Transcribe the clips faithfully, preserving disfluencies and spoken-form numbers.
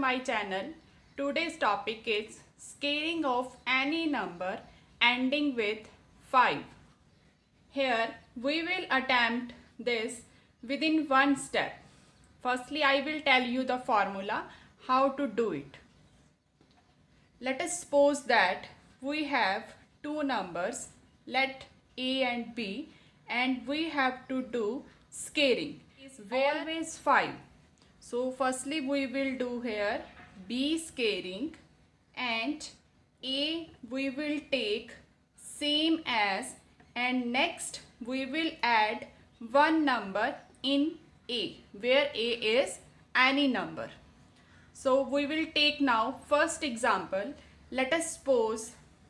my channel. Today's topic is scaling of any number ending with five. Here we will attempt this within one step. Firstly, I will tell you the formula how to do it. Let us suppose that we have two numbers, let A and B, and we have to do scaling. Is always five. So firstly we will do here B scaling, and A we will take same as, and next we will add one number in A where A is any number. So we will take now first example. Let us suppose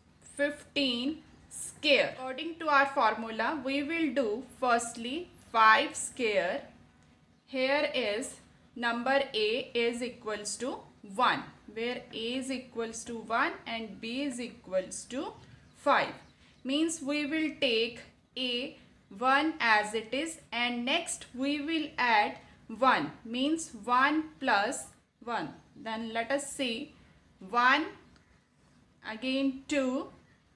fifteen square. According to our formula, we will do firstly five square. Here is number A is equals to one, where A is equals to one and B is equals to five. Means we will take A one as it is, and next we will add one, means one plus one. Then let us see one, again two,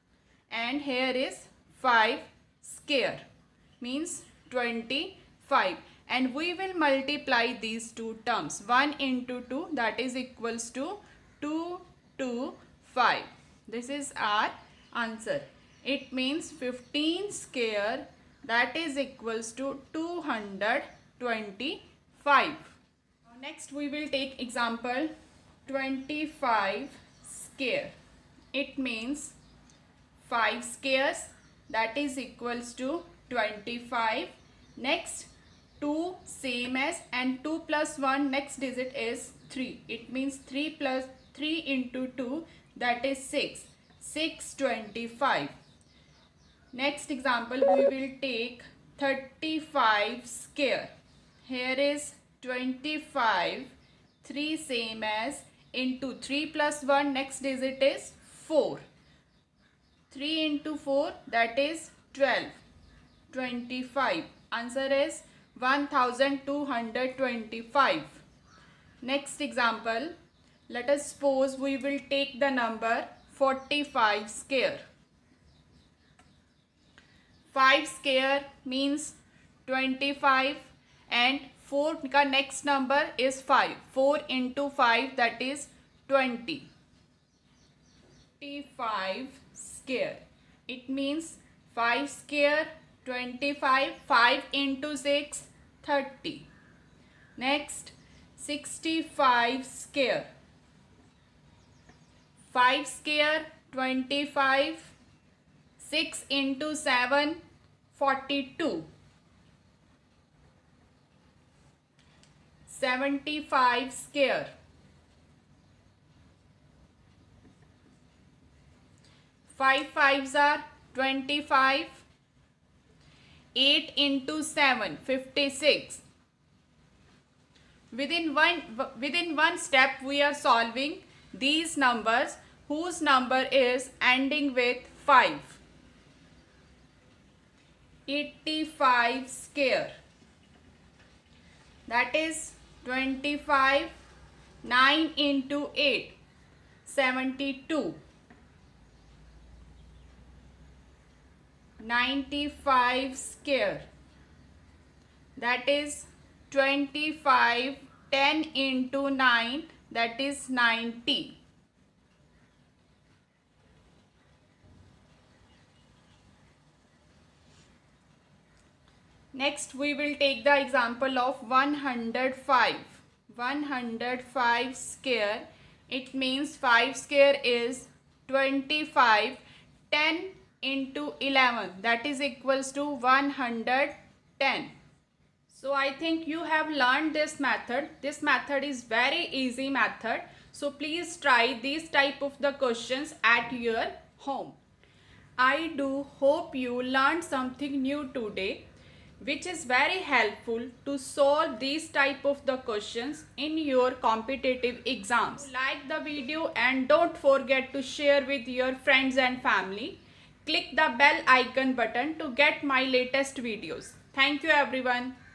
and here is five square, means twenty-five. And we will multiply these two terms. one into two, that is equals to two to five. This is our answer. It means fifteen square, that is equals to two hundred twenty-five. Next we will take example twenty-five square. It means five squares, that is equals to twenty-five. Next two same as, and two plus one, next digit is three. It means three plus three into two, that is six. six twenty-five. Next example we will take thirty-five square. Here is twenty-five, three same as, into three plus one, next digit is four. three into four, that is twelve. twenty-five. Answer is one thousand two hundred twenty-five. Next example, let us suppose we will take the number forty-five square. five square means twenty-five, and four ka next number is five. four into five, that is twenty. twenty-five square. It means five square, twenty-five, five into six, thirty. Next, sixty-five square. five square, twenty-five, six into seven, forty-two. seventy-five square. five fives are twenty-five. eight into seven, fifty-six. Within one, within one step we are solving these numbers whose number is ending with five. eighty-five square. That is twenty-five. nine into eight, seventy-two. ninety-five square. That is twenty-five. ten into nine, that is ninety. Next we will take the example of one hundred five. one hundred five square. It means five square is twenty-five. ten into eleven, that is equals to one hundred ten. So I think you have learned this method. This method is very easy method. So please try these type of the questions at your home. I do hope you learned something new today, which is very helpful to solve these type of the questions in your competitive exams. Like the video and don't forget to share with your friends and family. Click the bell icon button to get my latest videos. Thank you everyone.